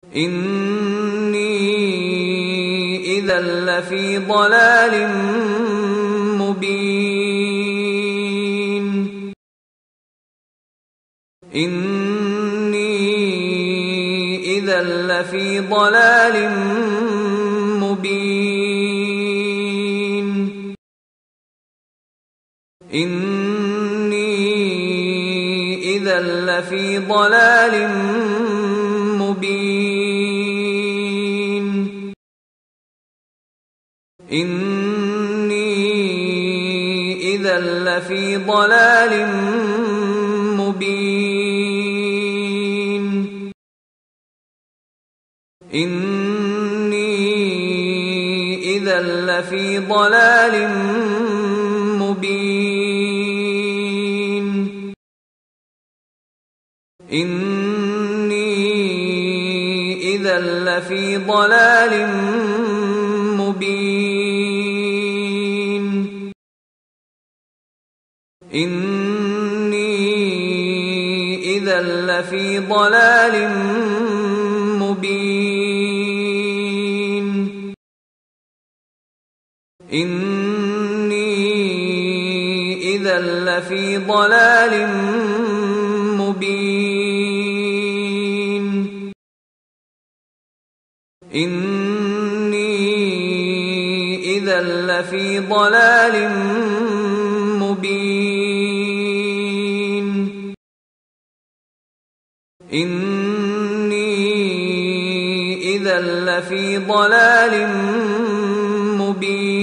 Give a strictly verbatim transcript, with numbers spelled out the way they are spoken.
إني إذا لفي ضلال مبين إني إذا لفي ضلال مبين إني إذا لفي ضلال مبين إني إذا لفي ضلال مبين إني إذا لفي ضلال مبين إني إذا لفي ضلال مبين إني إذا لفي ضلال مبين إني إذا لفي ضلال مبين إني إذا لفي ضلال مبين إني إذا لفي ضلال مبين